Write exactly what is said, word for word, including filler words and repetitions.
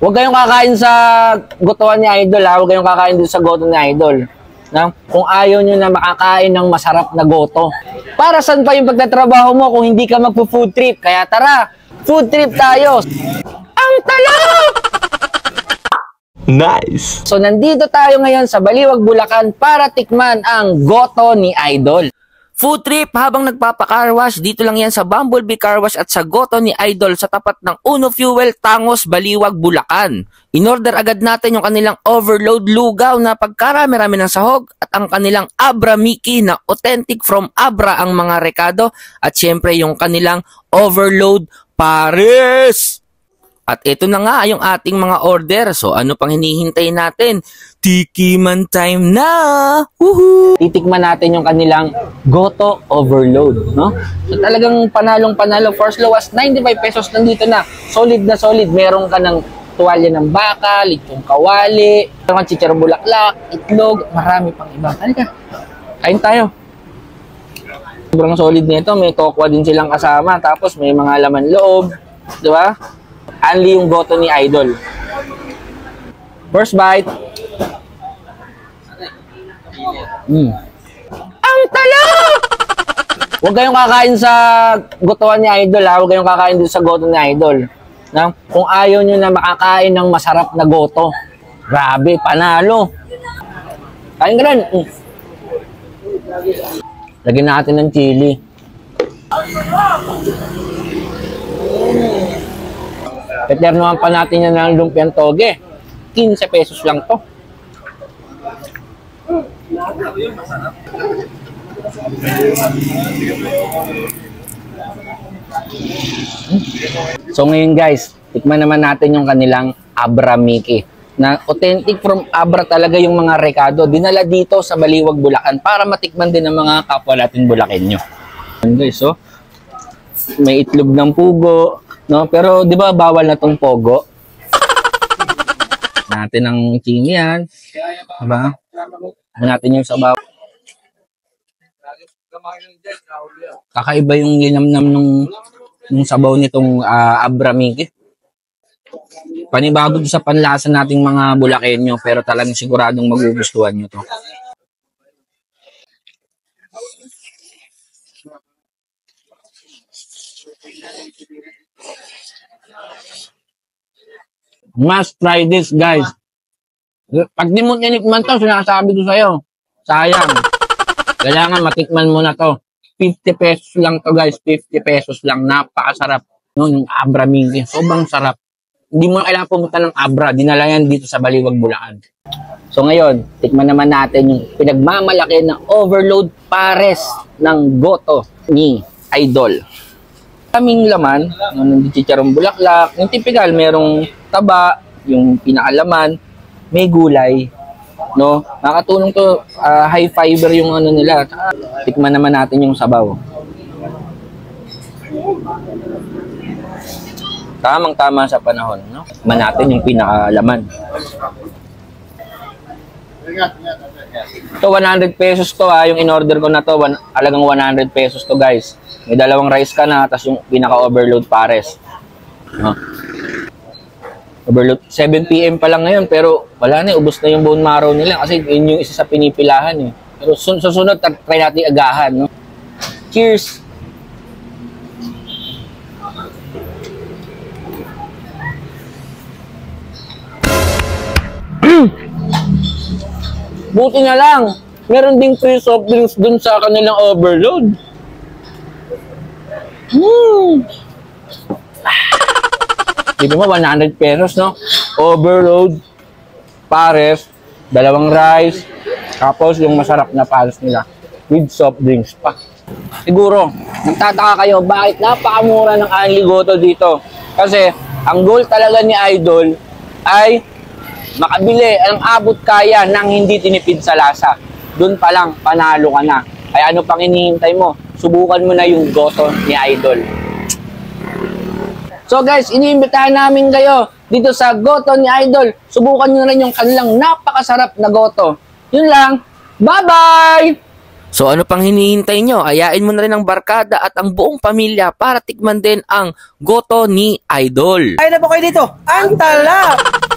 Huwag kayong kakain sa gotoan ni Idol, ha? Huwag kayong kakain dito sa goto ni Idol. Na? Kung ayaw nyo na makakain ng masarap na goto. Para saan pa yung pagtatrabaho mo kung hindi ka magpo-food trip? Kaya tara, food trip tayo! Ang talak! Nice! So nandito tayo ngayon sa Baliwag, Bulacan para tikman ang goto ni Idol. Food trip habang nagpapa-car wash, dito lang yan sa Bumblebee Car Wash at sa goto ni Idol sa tapat ng Uno Fuel, Tangos, Baliwag, Bulacan. In-order agad natin yung kanilang overload lugaw na pagkarami-rami ng sahog at ang kanilang Abra Mickey na authentic from Abra ang mga rekado at syempre yung kanilang overload pares. At ito na nga yung ating mga order. So ano pang hinihintay natin? Tikiman time na! Woohoo! Titikman natin yung kanilang goto overload, no? So talagang panalong panalo. First low was ninety-five pesos, nandito na. Solid na solid. Meron ka ng tuwalya ng baka, lechong kawali, mga chicharong bulaklak, itlog, marami pang iba. Halika, kain tayo. Sobrang solid nito. May tokwa din silang kasama. Tapos may mga laman loob. Di ba? Only yung goto ni Idol. First bite. Mm. Ang talak! Huwag kayong kakain sa gotoan ni Idol, ha? Huwag kayong kakain dito sa goto ni Idol. Na? Kung ayaw nyo na makakain ng masarap na goto. Grabe, panalo. Kain ka rin. Mm. Lagyan natin ng chili. Eternohan pa natin yan ng lumpiang toge. quince pesos lang to. So ngayon guys, tikman naman natin yung kanilang Abra Mickey. Na authentic from Abra talaga yung mga rekado. Dinala dito sa Baliwag, Bulacan para matikman din ng mga kapwa natin Bulakenyo. Guys, so may itlog ng pugo. No, pero 'di ba bawal na tong pogo? Natin ang chini yan. Diba? Natin yung sabaw. Kakaiba yung linamnam nung nung sabaw nitong uh, Abra Mickey. Panibago sa panlasa nating mga Bulakenyo, pero talagang siguradong magugustuhan nyo to. Must try this, guys. Pag di mo tinikman to, sinasabi ko sa'yo, sayang. Kailangan matikman mo na to. fifty pesos lang to, guys. fifty pesos lang. Napakasarap. No, yung Abra Mickey. Sobrang sarap. Hindi mo na kailangan pumunta ng Abra. Dinala yan dito sa Baliwag, Bulacan. So ngayon, tikman naman natin yung pinagmamalaki na overload pares ng goto ni Idol. Kaming laman, yung chicharong bulaklak, yung typical, merong taba, yung pinakalaman, may gulay, no? Nakatulong to, uh, high fiber yung ano nila. Tikman naman natin yung sabaw. Tamang-tama sa panahon, no? Tikman natin yung pinakalaman. Ito, one hundred pesos to, ha. Yung in-order ko na to, one, alagang one hundred pesos to, guys. May dalawang rice ka na, tapos yung pinaka-overload pares. No? Overload. seven p m pa lang ngayon, pero wala na, ubos na yung bone marrow nila kasi yun yung isa sa pinipilahan. Eh. Pero sun susunod, try natin agahan. No? Cheers! Buti na lang, meron ding free soft drinks dun sa kanilang overload. Hmm. Dito mo, one hundred pesos, no? Overload, pares, dalawang rice, tapos yung masarap na pares nila with soft drinks pa. Siguro, nagtataka kayo, bakit napakamura ng Only Goto dito? Kasi, ang goal talaga ni Idol ay makabili ang abot kaya ng hindi tinipid sa lasa. Doon pa lang, panalo ka na. Ay ano pang hinihintay mo? Subukan mo na yung goto ni Idol. So guys, iniimbitahan namin kayo dito sa goto ni Idol. Subukan nyo rin yung kanilang napakasarap na goto. Yun lang. Bye-bye! So ano pang hinihintay nyo? Ayain mo na rin ang barkada at ang buong pamilya para tikman din ang goto ni Idol. Ay na po kayo dito. Ang talap!